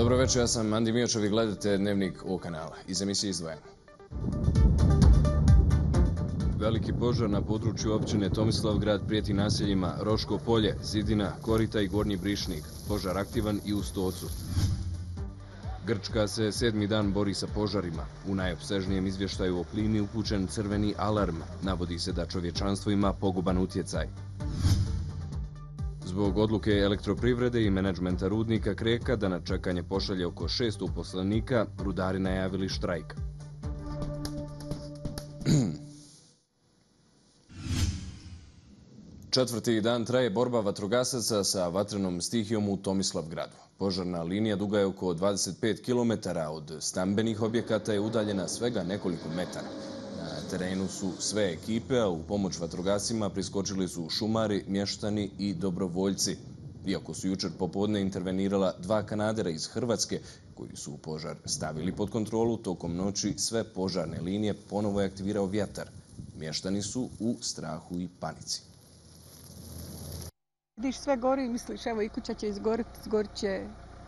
Dobro večer, ja sam Andi Miočev i gledate Dnevnik O kanala. Iz emisije izdvajamo. Veliki požar na području općine Tomislavgrad prijeti naseljima Roško polje, Zidina, Korita i Gornji Brišnik. Požar aktivan i u Stocu. Grčka se 7. dan bori sa požarima. U najopsežnijem izvještaju o klimi upućen crveni alarm. Navodi se da čovječanstvo ima poguban utjecaj. Zbog odluke elektroprivrede i menadžmenta rudnika Kreka da na čekanje pošalje oko 6 uposlenika, rudari najavili štrajk. Četvrti dan traje borba vatrogasaca sa vatrenom stihijom u Tomislavgradu. Požarna linija duga je oko 25 km, od stambenih objekata je udaljena svega nekoliko metara. Na terenu su sve ekipe, a u pomoć vatrogascima priskočili su šumari, mještani i dobrovoljci. Iako su jučer popodne intervenirala 2 kanadera iz Hrvatske, koji su požar stavili pod kontrolu, tokom noći sve požarne linije ponovo je aktivirao vjetar. Mještani su u strahu i panici. Vidiš, sve gori i misliš, evo i kuća će izgoriti, izgorit će...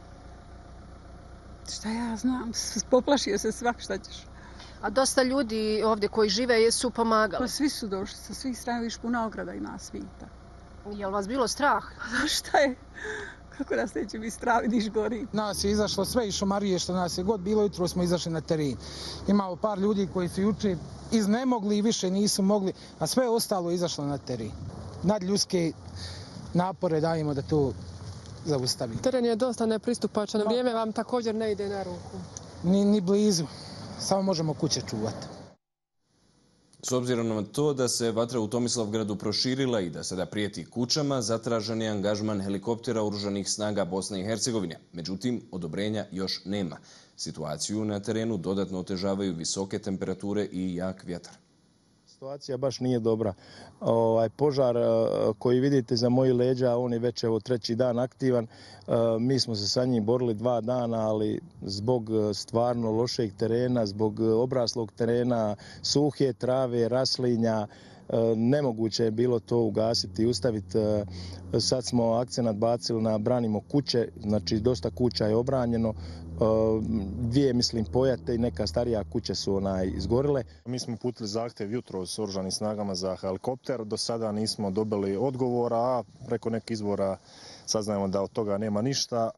Šta ja znam, poplašio se svak, šta ćeš. A dosta ljudi ovdje koji žive su pomagali? Pa svi su došli, sa svih strana viš puna ograda i nas svita. Je li vas bilo strah? Šta je? Kako nas neće biti strah, vidiš gori? Nas je izašlo sve iz šumarije što nas je god bilo, jutro smo izašli na teren. Imamo par ljudi koji su juče iznemogli i više nisu mogli, a sve ostalo je izašlo na teren. Nadljudske napore dajemo da to zaustavimo. Teren je dosta nepristupačan, vrijeme vam također ne ide na ruku. Ni blizu, samo možemo kuće čuvati. S obzirom na to da se vatra u Tomislavgradu proširila i da sada prijeti kućama, zatražen je angažman helikoptera Oružanih snaga Bosne i Hercegovine. Međutim, odobrenja još nema. Situaciju na terenu dodatno otežavaju visoke temperature i jak vjetar. Situacija baš nije dobra. Požar koji vidite za moji leđa, on je već 3. dan aktivan. Mi smo se sa njim borili 2 dana, ali zbog stvarno lošeg terena, zbog obraslog terena, suhe trave, raslinja, nemoguće je bilo to ugasiti i ustaviti. Sad smo akcenat bacili na branimo kuće, znači dosta kuća je obranjeno. 2, pojate i neka starija kuća su izgorile. Mi smo uputili zahtjev jutro s Oružanim snagama za helikopter. Do sada nismo dobili odgovora, a preko nekih izvora saznajemo da od toga nema ništa.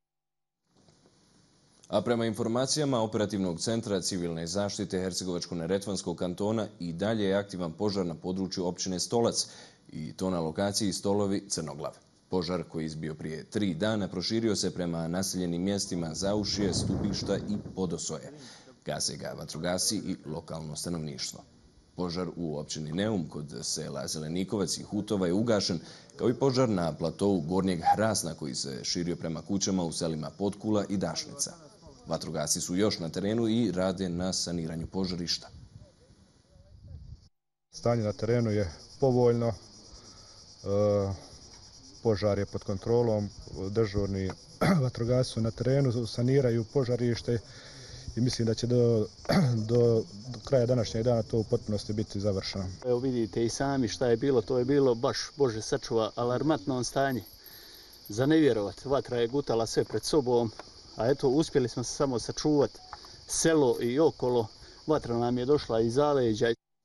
A prema informacijama Operativnog centra civilne zaštite Hercegovačko-neretvanskog kantona i dalje je aktivan požar na području općine Stolac i to na lokaciji Stolovi Crnoglav. Požar koji je izbio prije 3 dana proširio se prema naseljenim mjestima Zaušije, Stubišta i Podosoje. Gase ga vatrogasci i lokalno stanovništvo. Požar u općini Neum kod sela Zelenikovac i Hutova je ugašen, kao i požar na platovu Gornjeg Hrasna koji se širio prema kućama u selima Potkula i Dašnica. Vatrogasci su još na terenu i rade na saniranju požarišta. Stanje na terenu je povoljno. Požar je pod kontrolom, dežurni vatrogasci su na terenu, saniraju požarište i mislim da će do kraja današnjeg dana to u potpunosti biti završeno. Evo vidite i sami šta je bilo, to je bilo baš, Bože sačuva, alarmantno stanje. Za ne vjerovat, vatra je gutala sve pred sobom, a eto uspjeli smo se samo sačuvati selo i okolo. Vatra nam je došla iz zaleđa.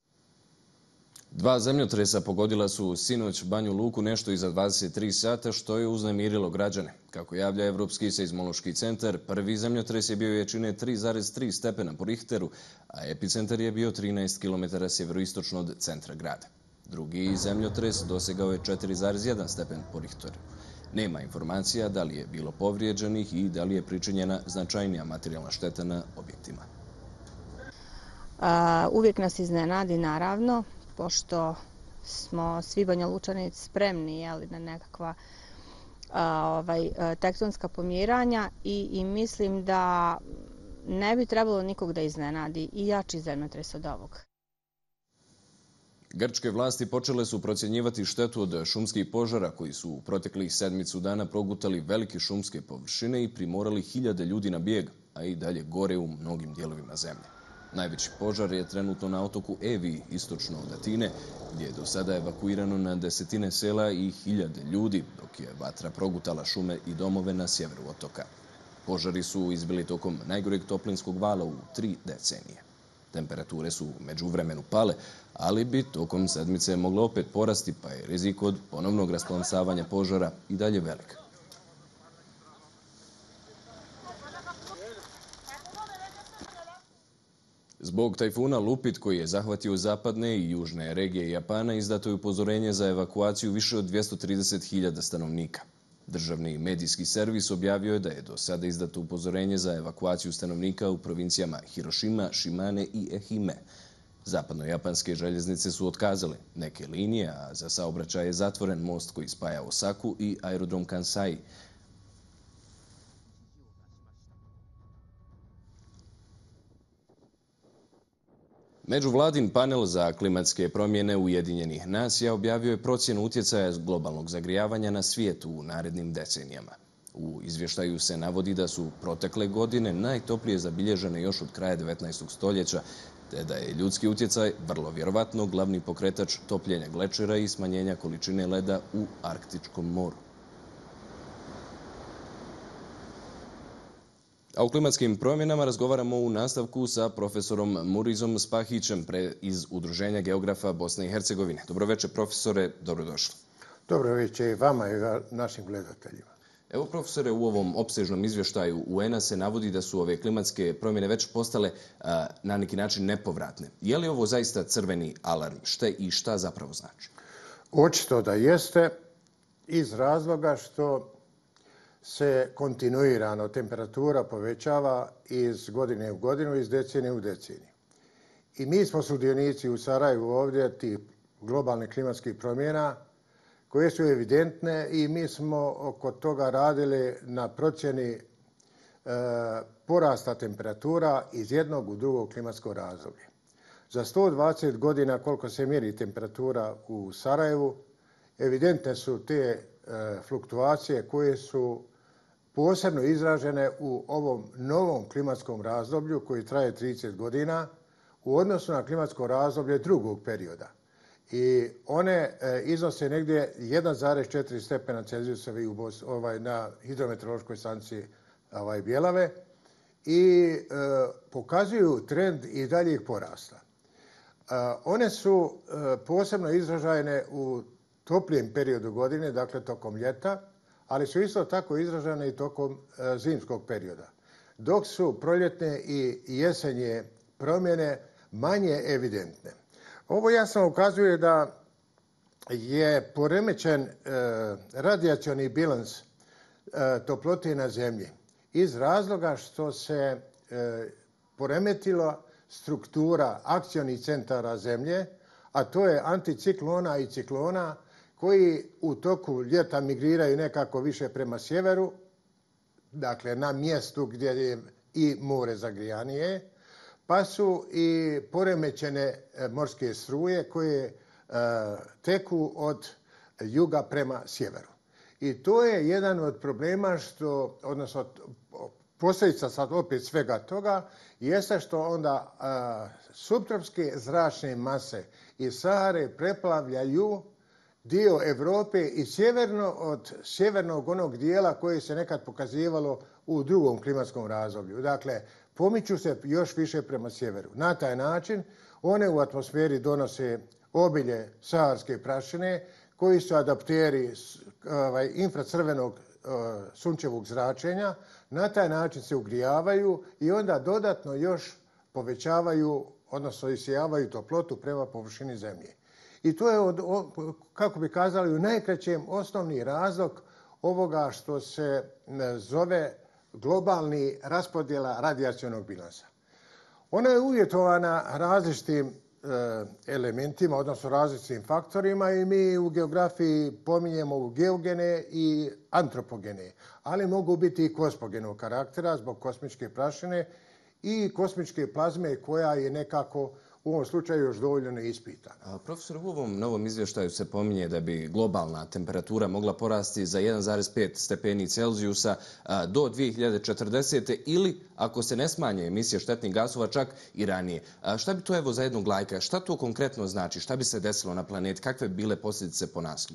2 zemljotresa pogodila su sinoć Banju Luku nešto iza 23 sata, što je uznemirilo građane. Kako javlja Evropski seizmološki centar, prvi zemljotres je bio jačine 3,3 stepena po Richteru, a epicentar je bio 13 km sjeveroistočno od centra grada. Drugi zemljotres dosegao je 4,1 stepen po Richteru. Nema informacija da li je bilo povrijeđenih i da li je pričinjena značajnija materijalna šteta na objektima. Uvijek nas iznenadi, naravno, pošto smo svi Banja Lučani spremni na nekakva tektonska pomiranja i mislim da ne bi trebalo nikog da iznenadi i jači zemljotres od ovog. Grčke vlasti počele su procjenjivati štetu od šumskih požara koji su u proteklih 7 dana progutali velike šumske površine i primorali hiljade ljudi na bijeg, a i dalje gore u mnogim dijelovima zemlje. Najveći požar je trenutno na otoku Evi, istočno od Atine, gdje je do sada evakuirano na desetine sela i hiljade ljudi, dok je vatra progutala šume i domove na sjeveru otoka. Požari su izbili tokom najgoreg toplinskog vala u 3 decenije. Temperature su međuvremenu pale, ali bi tokom sedmice moglo opet porasti, pa je rizik od ponovnog rasplamsavanja požara i dalje velik. Zbog tajfuna Lupit, koji je zahvatio zapadne i južne regije Japana, izdato je upozorenje za evakuaciju više od 230.000 stanovnika. Državni medijski servis objavio je da je do sada izdato upozorenje za evakuaciju stanovnika u provincijama Hirošima, Šimane i Ehime. Zapadno-japanske željeznice su otkazale neke linije, a za saobraćaj je zatvoren most koji spaja Osaku i aerodrom Kansai. Međuvladin panel za klimatske promjene Ujedinjenih nacija objavio je procjenu utjecaja globalnog zagrijavanja na svijet u narednim decenijama. U izvještaju se navodi da su protekle godine najtoplije zabilježene još od kraja 19. stoljeća, te da je ljudski utjecaj vrlo vjerovatno glavni pokretač topljenja glečera i smanjenja količine leda u Arktičkom moru. A u klimatskim promjenama razgovaramo u nastavku sa profesorom Murizom Spahićem iz Udruženja geografa Bosne i Hercegovine. Dobroveče, profesore, dobrodošli. Dobroveče i vama i našim gledateljima. Evo, profesore, u ovom opsežnom izvještaju UN-a se navodi da su ove klimatske promjene već postale na neki način nepovratne. Je li ovo zaista crveni alarm? Šta zapravo znači? Očito da jeste, iz razloga što se kontinuirano temperatura povećava iz godine u godinu, iz decenije u deceniju. I mi smo sudionici u Sarajevu ovdje tih globalnih klimatskih promjena koje su evidentne i mi smo oko toga radili na procjeni porasta temperatura iz jednog u drugog klimatskog razdoblja. Za 120 godina koliko se mjeri temperatura u Sarajevu, evidentne su te fluktuacije koje su posebno izražene u ovom novom klimatskom razdoblju koji traje 30 godina u odnosu na klimatsko razdoblje drugog perioda. I one iznose negdje 1,4 stepena Celzijusovi na hidrometeorološkoj stanici Bjelave i pokazuju trend i daljih porasta. One su posebno izražajne u toplijem periodu godine, dakle tokom ljeta, ali su isto tako izražene i tokom zimskog perioda. Dok su proljetne i jesenje promjene manje evidentne. Ovo jasno ukazuje da je poremećen radijacioni bilans toplote na zemlji iz razloga što se poremetila struktura akcionih centara zemlje, a to je anticiklona i ciklona koji u toku ljeta migriraju nekako više prema sjeveru, dakle na mjestu gdje je i more zagrijanije, pa su i poremećene morske struje koje teku od juga prema sjeveru. I to je jedan od problema odnosno posljedica sad opet svega toga, jeste što onda suptropske zračne mase iz Sahare preplavljaju dio Europe i sjeverno od sjevernog onog dijela koje se nekad pokazivalo u drugom klimatskom razdoblju. Dakle, pomiču se još više prema sjeveru. Na taj način one u atmosferi donose obilje saharske prašine koji su adapteri infracrvenog sunčevog zračenja. Na taj način se ugrijavaju i onda dodatno još povećavaju, odnosno isijavaju toplotu prema površini zemlje. I to je, kako bi kazali, u najkraćem osnovni razlog ovoga što se zove globalni raspodjela radijacionog bilansa. Ona je uvjetovana različitim elementima, odnosno različitim faktorima i mi u geografiji pominjemo geogene i antropogene, ali mogu biti i kosmogenog karaktera zbog kosmičke prašine i kosmičke plazme koja je nekako u ovom slučaju još dovoljno neispitana. Profesor, u ovom novom izvještaju se pominje da bi globalna temperatura mogla porasti za 1,5 stepeni Celzijusa do 2040. ili, ako se ne smanje emisije štetnih gasova, čak i ranije. Šta bi to, evo, za jednog lajka, šta to konkretno znači? Šta bi se desilo na planeti? Kakve bi bile posljedice po nas ljude?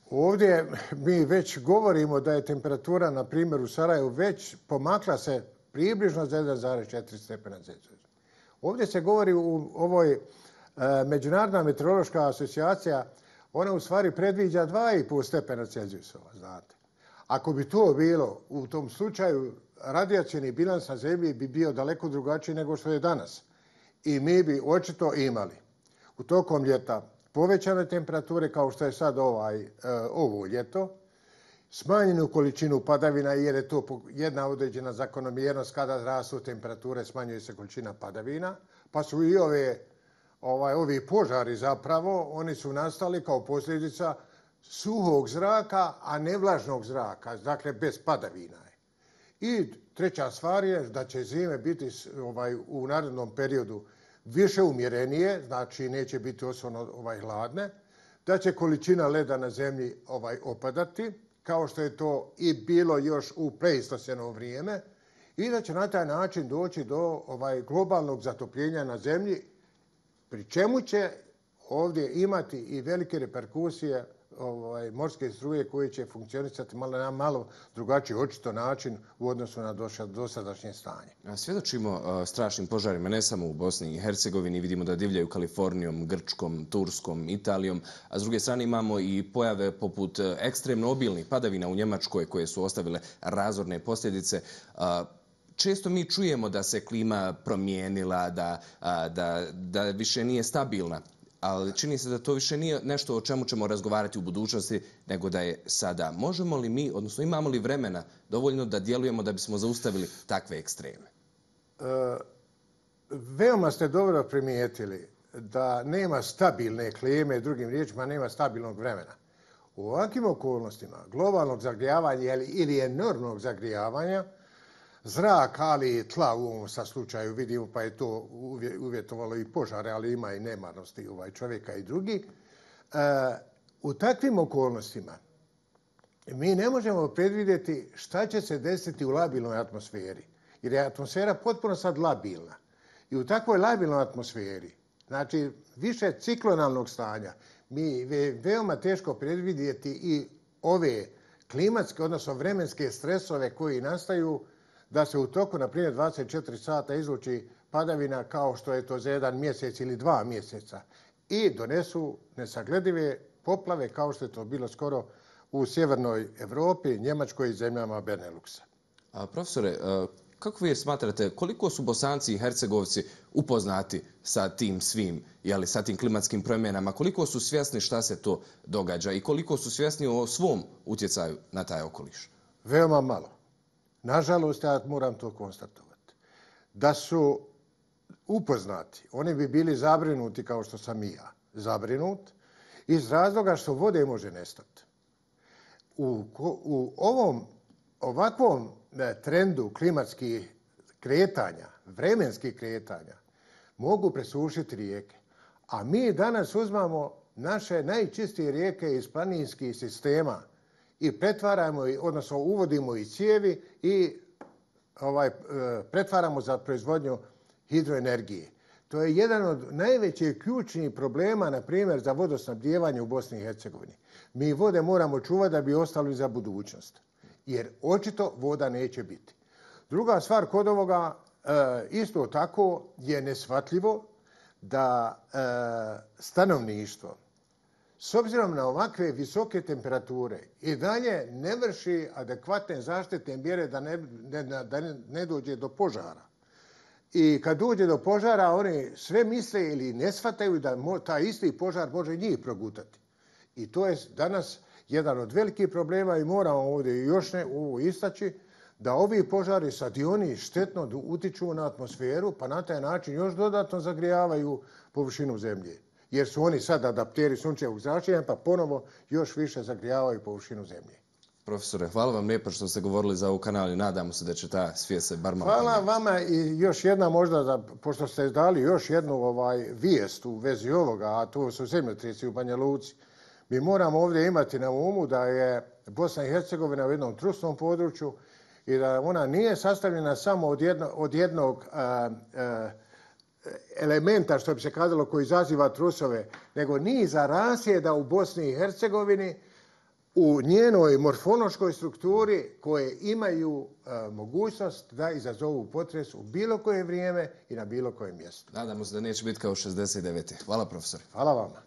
Ovdje mi već govorimo da je temperatura, na primjer, u Sarajevu već pomakla se približno za 1,4 stepena Celzijusa. Ovdje se govori u ovoj Međunarodna meteorološka asocijacija, ona u stvari predviđa 2,5 stepena Celzijusa, znate. Ako bi to bilo, u tom slučaju radijacioni bilans na zemlji bi bio daleko drugačiji nego što je danas. I mi bi očito imali u tokom ljeta povećane temperature kao što je sad ovo ljeto, smanjenu količinu padavina jer je to jedna određena zakonomjernost kada rastu temperature, smanjuje se količina padavina, pa su i ovi požari zapravo, oni su nastali kao posljedica suhog zraka, a ne vlažnog zraka, dakle bez padavina. I treća stvar je da će zime biti u narednom periodu više umjerenije, znači neće biti osobno hladne, da će količina leda na zemlji opadati, kao što je to i bilo još u pleistoceno vrijeme, i da će na taj način doći do globalnog zatopljenja na zemlji, pri čemu će ovdje imati i velike reperkusije morske struje koje će funkcionisati na malo drugačiji očito način u odnosu na dosadašnje stanje. Svjedočimo strašnim požarima ne samo u Bosni i Hercegovini, vidimo da divljaju Kalifornijom, Grčkom, Turskom, Italijom, a s druge strane imamo i pojave poput ekstremno obilnih padavina u Njemačkoj koje su ostavile razorne posljedice. Često mi čujemo da se klima promijenila, da više nije stabilna. Ali čini se da to više nije nešto o čemu ćemo razgovarati u budućnosti, nego da je sada. Možemo li mi, odnosno imamo li vremena dovoljno da djelujemo da bismo zaustavili takve ekstreme? Veoma ste dobro primijetili da nema stabilne klime, drugim riječima nema stabilnog vremena. U ovakvim okolnostima globalnog zagrijavanja ili enormnog zagrijavanja, zrak, ali i tla u ovom slučaju vidimo, pa je to uvjetovalo i požare, ali ima i nemarnosti čovjeka i drugi. U takvim okolnostima mi ne možemo predvidjeti šta će se desiti u labilnoj atmosferi, jer je atmosfera potpuno sad labilna. I u takvoj labilnoj atmosferi, znači više ciklonalnog stanja, mi veoma teško predvidjeti i ove klimatske, odnosno vremenske stresove koji nastaju da se u toku, na primjer, 24 sata izluči padavina kao što je to za 1 mjesec ili 2 mjeseca i donesu nesagledive poplave kao što je to bilo skoro u sjevernoj Europi, Njemačkoj i zemljama Beneluxa. Profesore, kako vi smatrate, koliko su Bosanci i Hercegovci upoznati sa tim svim, sa tim klimatskim promjenama, koliko su svjesni šta se to događa i koliko su svjesni o svom utjecaju na taj okoliš? Veoma malo. Nažalost, ja moram to konstatovati. Da su upoznati, oni bi bili zabrinuti kao što sam i ja zabrinut, iz razloga što vode može nestati. U ovakvom trendu klimatskih kretanja, vremenskih kretanja, mogu presušiti rijeke. A mi danas uzmamo naše najčistije rijeke iz planinskih sistema i pretvaramo, odnosno uvodimo i cijevi i pretvaramo za proizvodnju hidroenergije. To je jedan od najvećih ključnih problema, na primjer, za vodosnabdijevanje u Bosni i Hercegovini. Mi vode moramo čuvati da bi ostali za budućnost, jer očito voda neće biti. Druga stvar kod ovoga, isto tako je neshvatljivo da stanovništvo, s obzirom na ovakve visoke temperature, i dalje ne vrši adekvatne zaštitne mjere da ne dođe do požara. I kad dođe do požara, oni sve misle ili ne shvataju da taj isti požar može njih progutati. I to je danas jedan od velikih problema i moramo ovdje još ovo istaći, da ovi požari sad i oni štetno utiču na atmosferu, pa na taj način još dodatno zagrijavaju površinu zemlje. Jer su oni sad adapteri sunčevog zračenja, pa ponovo još više zagrijavaju površinu zemlje. Profesore, hvala vam lijepo što ste govorili za ovu kanalu i nadamo se da će ta svijest se bar malo... Hvala vama i još jedna možda, pošto ste dali još jednu vijest u vezi ovoga, a to su zemljotresi u Banja Luci. Mi moramo ovdje imati na umu da je Bosna i Hercegovina u jednom trusnom području i da ona nije sastavljena samo od jednog elementa, što bi se kazalo, koji izaziva trusove, nego niza rasjeda u Bosni i Hercegovini, u njenoj morfološkoj strukturi koje imaju mogućnost da izazovu potres u bilo koje vrijeme i na bilo kojem mjestu. Nadamo se da neće biti kao 69. Hvala, profesor. Hvala vama.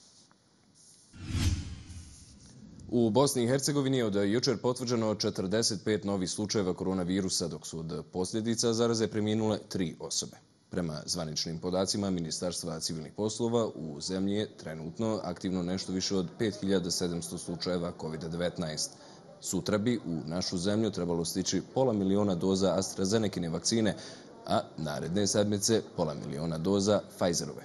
U Bosni i Hercegovini je od jučer potvrđeno 45 novih slučajeva koronavirusa, dok su od posljedica zaraze preminule 3 osobe. Prema zvaničnim podacima Ministarstva civilnih poslova, u zemlji je trenutno aktivno nešto više od 5700 slučajeva COVID-19. Sutra bi u našu zemlju trebalo stići 500 miliona doza AstraZenekine vakcine, a naredne sedmice 500 miliona doza Pfizerove.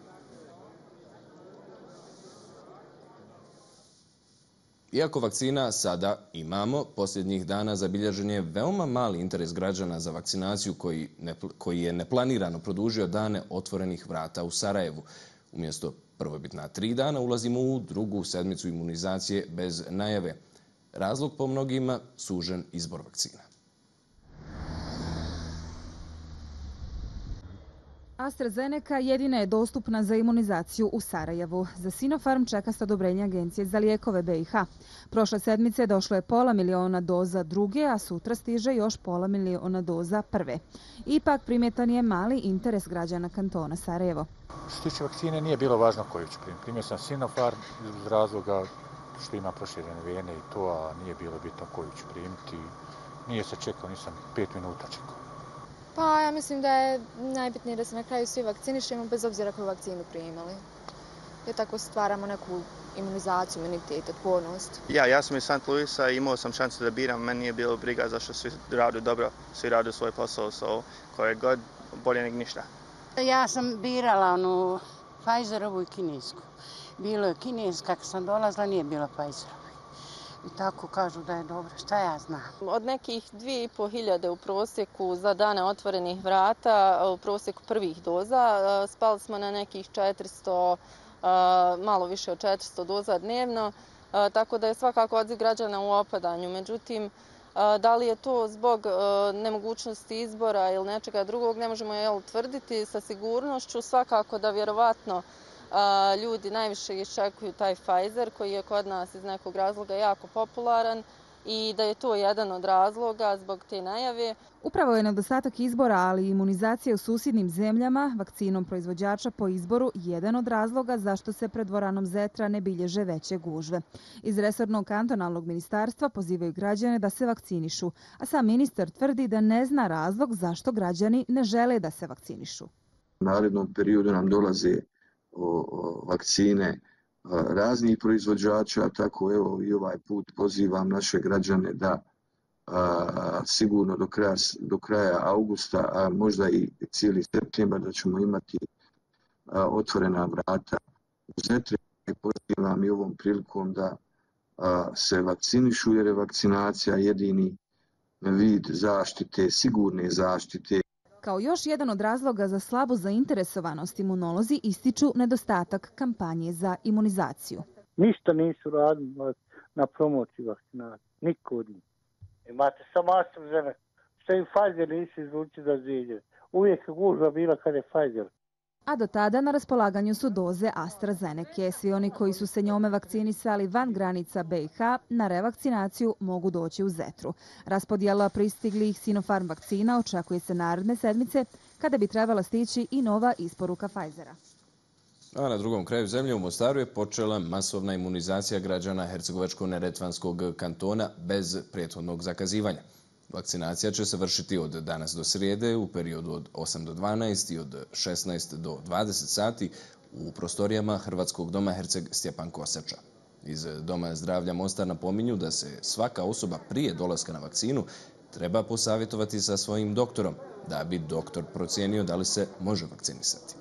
Iako vakcina sada imamo, posljednjih dana zabilježen je veoma mali interes građana za vakcinaciju koji je neplanirano produžio dane otvorenih vrata u Sarajevu. Umjesto prvobitna 3 dana ulazimo u drugu sedmicu imunizacije bez najave. Razlog po mnogima sužen izbor vakcina. AstraZeneca jedina je dostupna za imunizaciju u Sarajevu. Za Sinopharm čeka se odobrenje Agencije za lijekove BiH. Prošle sedmice došlo je 500 miliona doza druge, a sutra stiže još 500 miliona doza prve. Ipak primjetan je mali interes građana kantona Sarajevo. Što se tiče vakcine nije bilo važno koju ću primiti. Primio sam Sinopharm iz razloga što ima proširene vene i to, a nije bilo bitno koju ću primiti. Nije se čekao, nisam 5 minuta čekao. Pa ja mislim da je najbitnije da se na kraju svi vakcinišemo bez obzira koju vakcinu primili. Jer tako stvaramo neku imunizaciju, imunitet, otpornost. Ja sam iz St. Louisa i imao sam šansu da biram. Meni nije bilo briga zašto svi rade dobro, svi rade svoj posao, koje god bolje nego ništa. Ja sam birala onu Pfizerovu i kinesku. Bilo je kineska, kad sam dolazila nije bilo Pfizerovu. I tako kažu da je dobro, šta ja znam. Od nekih 2500 u prosjeku za dane otvorenih vrata, u prosjeku prvih doza, spali smo na nekih 400, malo više od 400 doza dnevno, tako da je svakako odziv građana u opadanju. Međutim, da li je to zbog nemogućnosti izbora ili nečega drugog, ne možemo tvrditi sa sigurnošću. Svakako da vjerovatno ljudi najviše iščekuju taj Pfizer koji je kod nas iz nekog razloga jako popularan i da je to jedan od razloga zbog te najave. Upravo je nedostatak izbora, ali i imunizacija u susjednim zemljama vakcinom proizvođača po izboru jedan od razloga zašto se pred dvoranom Zetra ne bilježe veće gužve. Iz resornog kantonalnog ministarstva pozivaju građane da se vakcinišu, a sam ministar tvrdi da ne zna razlog zašto građani ne žele da se vakcinišu. U narednom periodu nam dolaze vakcine raznih proizvođača, tako evo i ovaj put pozivam naše građane da sigurno do kraja augusta, a možda i cijeli septembar da ćemo imati otvorena vrata u Zetri. Pozivam i ovom prilikom da se vakcinišu jer je vakcinacija jedini vid zaštite, sigurne zaštite. Kao još jedan od razloga za slabu zainteresovanost imunolozi ističu nedostatak kampanje za imunizaciju. Ništa nisu radili na promociji vakcinacije, niko od njih. Imate samo AstraZeneca, što i Pfizer nisu izvuči za ziđe. Uvijek je gužva bila kad je Pfizer. A do tada na raspolaganju su doze AstraZeneke. Svi oni koji su se njome vakcinisali van granica BiH na revakcinaciju mogu doći u Zetru. Raspodjela pristiglih Sinopharm vakcina očekuje se naredne sedmice kada bi trebala stići i nova isporuka Pfizera. A na drugom kraju zemlje u Mostaru je počela masovna imunizacija građana Hercegovačko-neretvanskog kantona bez prethodnog zakazivanja. Vakcinacija će se vršiti od danas do srijede u periodu od 8 do 12 i od 16 do 20 sati u prostorijama Hrvatskog doma Herceg Stjepan Kosača. Iz Doma zdravlja Mostar napominju da se svaka osoba prije dolaska na vakcinu treba posavjetovati sa svojim doktorom, da bi doktor procijenio da li se može vakcinisati.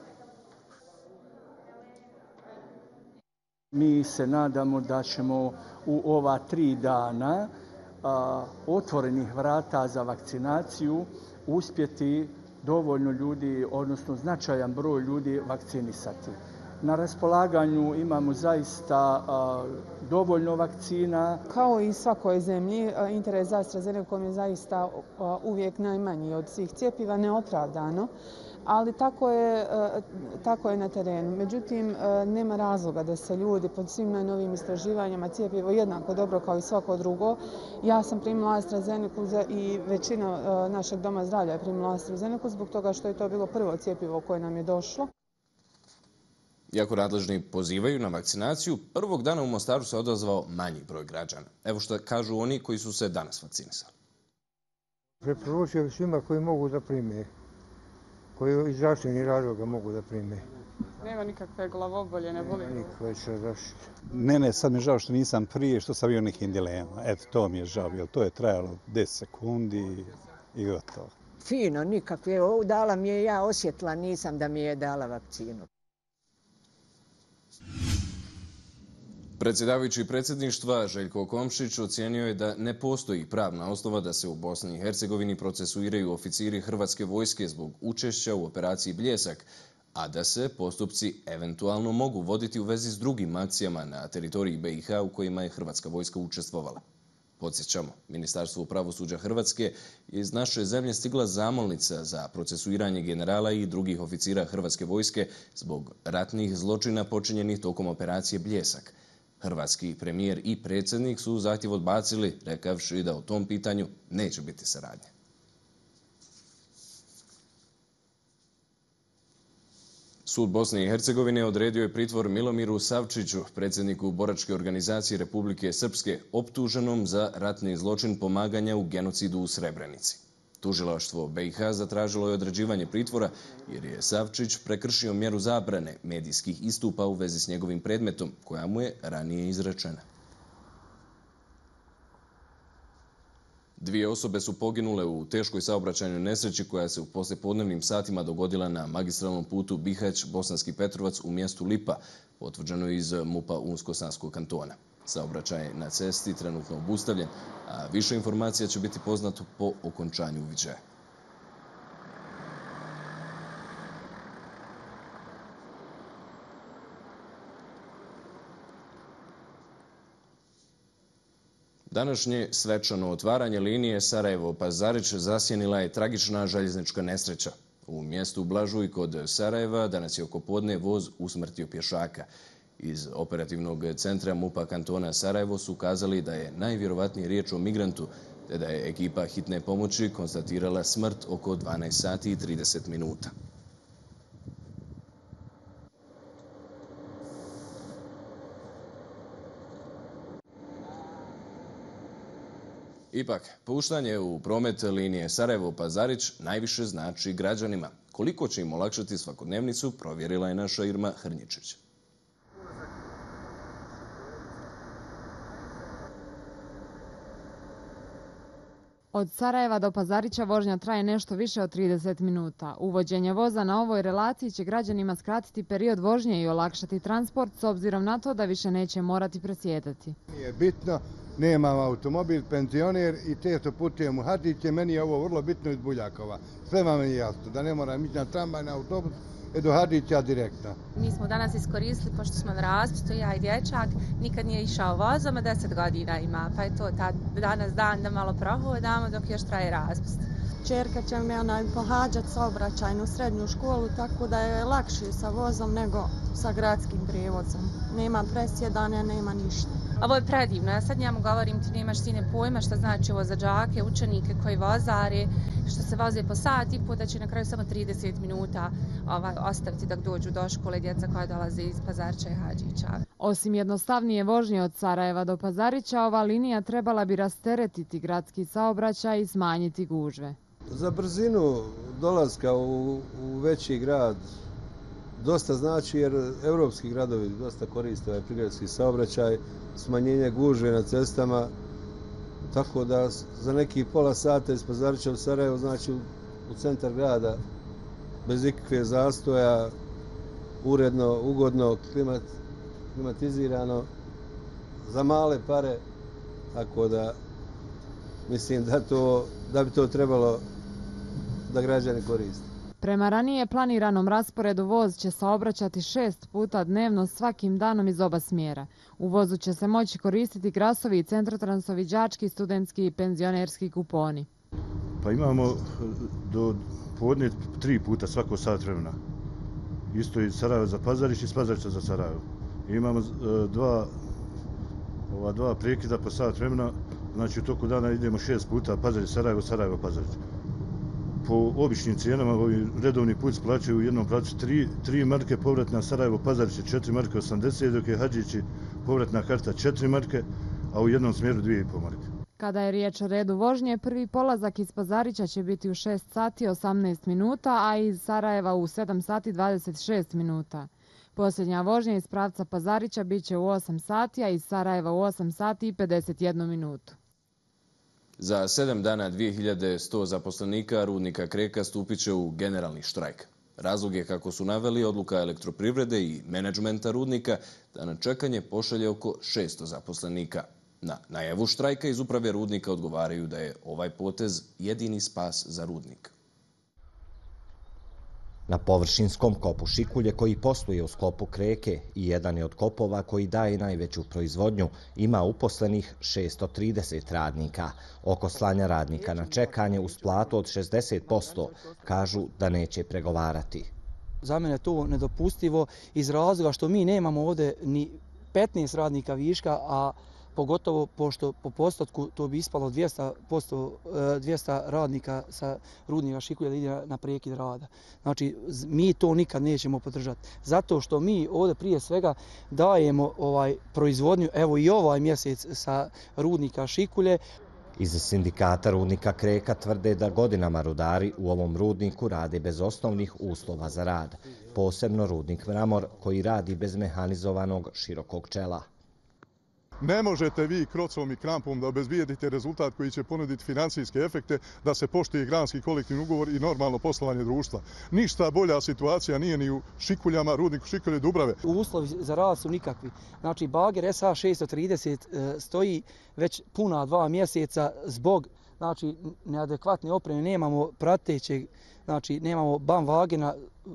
Mi se nadamo da ćemo u ova 3 dana otvorenih vrata za vakcinaciju uspjeti dovoljno ljudi, odnosno značajan broj ljudi vakcinisati. Na raspolaganju imamo zaista dovoljno vakcina. Kao i svakoj zemlji, interes za AstraZeneca je zaista uvijek najmanji od svih cjepiva, neopravdano. ali tako je na terenu. Međutim, nema razloga da se ljudi pod svim najnovijim istraživanjima cijepivo jednako dobro kao i svako drugo. Ja sam primila AstraZenecu i većina našeg doma zdravlja je primila AstraZenecu zbog toga što je to bilo prvo cijepivo koje nam je došlo. Iako nadležni pozivaju na vakcinaciju, prvog dana u Mostaru se odazvao manji broj građana. Evo što kažu oni koji su se danas vakcinisali. Preporučio svima koji mogu da prime, koji iz zdravstvenih razloga mogu da prime. Nema nikakve glavobolje, ne boli? Nikakve se zaštite. Ne, sad mi je žao što nisam prije, što sam bio nekim dilema. Eto, to mi je žao, jer to je trajalo 10 sekundi i gotovo. Fino, nikakve. Dala mi je, ja osjetila nisam da mi je dala vakcinu. Predsjedavajući predsjedništva Željko Komšić ocijenio je da ne postoji pravna osnova da se u Bosni i Hercegovini procesuiraju oficiri Hrvatske vojske zbog učešća u operaciji Bljesak, a da se postupci eventualno mogu voditi u vezi s drugim akcijama na teritoriji BiH u kojima je Hrvatska vojska učestvovala. Podsjećamo, Ministarstvo pravosuđa Hrvatske je iz naše zemlje stigla zamolnica za procesuiranje generala i drugih oficira Hrvatske vojske zbog ratnih zločina počinjenih tokom operacije Bljesak. Hrvatski premijer i predsjednik su zahtjev odbacili, rekavši da o tom pitanju neće biti saradnje. Sud Bosne i Hercegovine odredio je pritvor Milomiru Savčiću, predsjedniku boračke organizacije Republike Srpske, optuženom za ratni zločin pomaganja u genocidu u Srebrenici. Tužilaštvo BiH zatražilo je određivanje pritvora jer je Savčić prekršio mjeru zabrane medijskih istupa u vezi s njegovim predmetom, koja mu je ranije izrečena. 2 osobe su poginule u teškoj saobraćajnoj nesreći koja se u poslijepodnevnim satima dogodila na magistralnom putu Bihać-Bosanski Petrovac u mjestu Lipa, potvrđeno iz MUP-a Unsko-Sanskog kantona. Saobraćaj je na cesti trenutno obustavljen, a više informacija će biti poznato po okončanju uviđaja. Današnje svečano otvaranje linije Sarajevo-Pazarić zasjenila je tragična željeznička nesreća. U mjestu Blažuj kod Sarajeva danas je oko podne voz usmrtio pješaka. Iz operativnog centra MUP-a kantona Sarajevo su kazali da je najvjerovatnije riječ o migrantu, te da je ekipa hitne pomoći konstatirala smrt oko 12 sati i 30 minuta. Ipak, puštanje u promet linije Sarajevo-Pazarić najviše znači građanima. Koliko će im olakšati svakodnevnicu, provjerila je naša Irma Hrnjičić. Od Sarajeva do Pazarića vožnja traje nešto više od 30 minuta. Uvođenje voza na ovoj relaciji će građanima skratiti period vožnje i olakšati transport s obzirom na to da više neće morati presjedati. Nije bitno, nemam automobil, penzioner i često putujem u Hadžiće, meni je ovo vrlo bitno iz Buljakova. Sve vam je jasno, da ne moram ići na tramvaj, na autobus, do Hadžića direktno. Mi smo danas iskoristili, pošto smo na raspustu, ja i dječak, nikad nije išao vozom, a 10 godina ima, pa je to danas dan da malo prohodamo dok još traje raspust. Čerka će me pohađati saobraćajnu srednju školu, tako da je lakše sa vozom nego sa gradskim prijevozom. Nema presjedanja, nema ništa. Ovo je predivno, ja sad njemu govorim, ti nemaš sine pojma što znači ovo za đake, učenike koji vozare, što se voze po sat i po, da će na kraju samo 30 minuta ostaviti dok dođu do škole djeca koja dolaze iz Pazarića i Hadžića. Osim jednostavnije vožnje od Sarajeva do Pazarića, ova linija trebala bi rasteretiti gradski saobraćaj i smanjiti gužve. Za brzinu dolaska u veći grad dosta znači jer evropski gradovi dosta koriste ovaj prigradski saobraćaj, smanjenje gužve na cestama, tako da za neki pola sata iz Pazarića u Sarajevo, znači u centar grada, bez ikakve zastoja, uredno, ugodno, klimatizirano, za male pare, tako da mislim da bi to trebalo da građani koriste. Prema ranije planiranom rasporedu voz će saobraćati 6 puta dnevno svakim danom iz oba smjera. U vozu će se moći koristiti grasovi i centrotransovi, đački, studentski i penzionerski kuponi. Pa imamo do podne 3 puta svako sat vremena. Isto iz Sarajeva za Pazarić i iz Pazarića za Sarajevo. I imamo dva prekida po sat vremena, znači u toku dana idemo 6 puta Pazarić, Sarajevo, Sarajevo, Pazarić. Po običnim cijenama ovi redovni put plaćaju u jednom pravcu 3 marke povratna Sarajevo, Pazarić je 4 marke 80, dok je Hadžići povratna karta 4 marke, a u jednom smjeru 2,5 marke. Kada je riječ o redu vožnje, prvi polazak iz Pazarića će biti u 6 sati 18 minuta, a iz Sarajeva u 7 sati 26 minuta. Posljednja vožnja iz pravca Pazarića bit će u 8 sati, a iz Sarajeva u 8 sati i 51 minutu. Za 7 dana 2100 zaposlenika rudnika Kreka stupit će u generalni štrajk. Razlog je, kako su naveli, odluka elektroprivrede i menadžmenta rudnika da na čekanje pošalje oko 600 zaposlenika. Na najavu štrajka iz uprave rudnika odgovaraju da je ovaj potez jedini spas za rudnik. Na površinskom kopu Šikulje, koji posluje u sklopu Kreke i jedan je od kopova koji daje najveću proizvodnju, ima uposlenih 630 radnika. Oko slanja radnika na čekanje uz platu od 60% kažu da neće pregovarati. Za mene je to nedopustivo iz razloga što mi nemamo ovdje ni 15 radnika viška, a pogotovo pošto po postotku to bi ispalo 200 radnika sa rudnika Šikulja da ide na prekid rada. Znači, mi to nikad nećemo podržati. Zato što mi ovdje prije svega dajemo proizvodnju, evo i ovaj mjesec sa rudnika Šikulje. Iz sindikata rudnika Kreka tvrde da godinama rudari u ovom rudniku rade bez osnovnih uslova za rad. Posebno rudnik Mramor koji radi bez mehanizovanog širokog čela. Ne možete vi krocom i krampom da obezbijedite rezultat koji će ponuditi financijske efekte, da se poštuje granski kolektivni ugovor i normalno poslovanje društva. Ništa bolja situacija nije ni u Šikuljama, rudniku Šikulje Dubrave. Uslovi za rad su nikakvi. Znači, bager SA630 stoji već puna 2 mjeseca zbog neadekvatne opreme. Nemamo pratećeg, znači nemamo ban vagena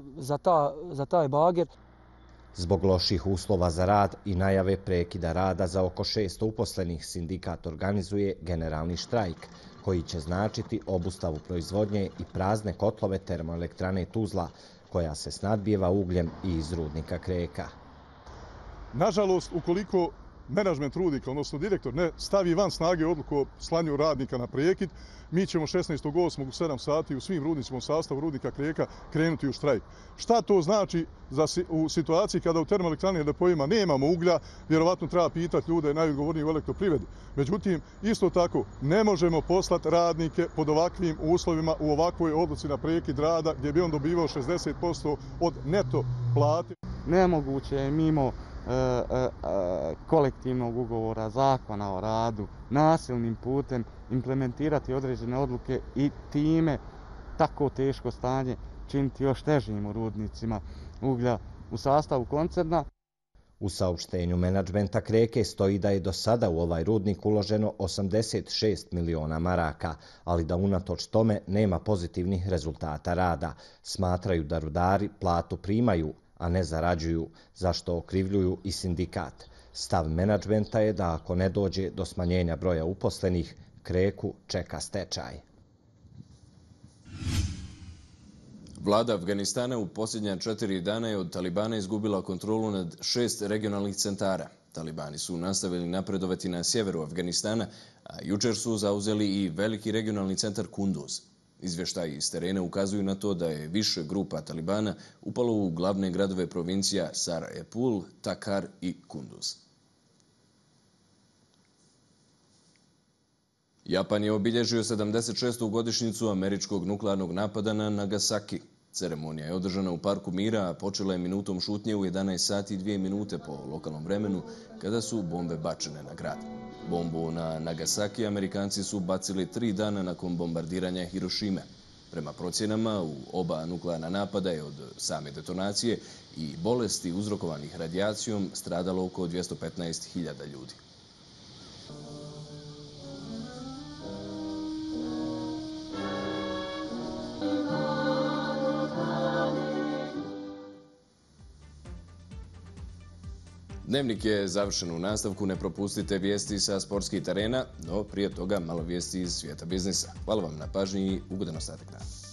za taj bager. Zbog loših uslova za rad i najave prekida rada za oko 600 uposlenih, sindikat organizuje generalni štrajk, koji će značiti obustavu proizvodnje i prazne kotlove termoelektrane Tuzla, koja se snadbijeva ugljem i iz rudnika Kreka. Nažalost, ukoliko menadžment rudnika, odnosno direktor, ne stavi van snage odluku o slanju radnika na prekid, mi ćemo 16.8. u 7 sati u svim rudnicima u sastavu rudnika Kreka krenuti u štrajk. Šta to znači u situaciji kada u termoelektrani depojima nemamo uglja? Vjerovatno treba pitati ljude najodgovorniji u elektroprivredi. Međutim, isto tako, ne možemo poslati radnike pod ovakvim uslovima u ovakvoj odluci na prekid rada gdje bi on dobivao 60% od neto plate. Nemoguće je mimo kolektivnog ugovora, zakona o radu, nasilnim putem implementirati određene odluke i time tako teško stanje činiti još težim u rudnicima uglja u sastavu koncerna. U saopštenju menadžmenta Kreke stoji da je do sada u ovaj rudnik uloženo 86 miliona maraka, ali da unatoč tome nema pozitivnih rezultata rada. Smatraju da rudari platu primaju, a ne zarađuju, zašto okrivljuju i sindikat. Stav menadžmenta je da ako ne dođe do smanjenja broja uposlenih, Kreku čeka stečaj. Vlada Afganistana u posljednja 4 dana je od Talibana izgubila kontrolu nad 6 regionalnih centara. Talibani su nastavili napredovati na sjeveru Afganistana, a jučer su zauzeli i veliki regionalni centar Kunduz. Izvještaji iz terena ukazuju na to da je više grupa Talibana upalo u glavne gradove provincija Sar-e-Pul, Takar i Kunduz. Japan je obilježio 76. godišnjicu američkog nuklearnog napada na Nagasaki. Ceremonija je održana u Parku mira, a počela je minutom šutnje u 11 sati i 2 minute po lokalnom vremenu, kada su bombe bačene na grad. Bombu na Nagasaki Amerikanci su bacili 3 dana nakon bombardiranja Hirošime. Prema procjenama, u oba nuklearna napada je od same detonacije i bolesti uzrokovanih radijacijom stradalo oko 215.000 ljudi. Dnevnik je završen. U nastavku. Ne propustite vijesti sa sportskih terena, no prije toga malo vijesti iz svijeta biznisa. Hvala vam na pažnji i ugodan ostatak dana.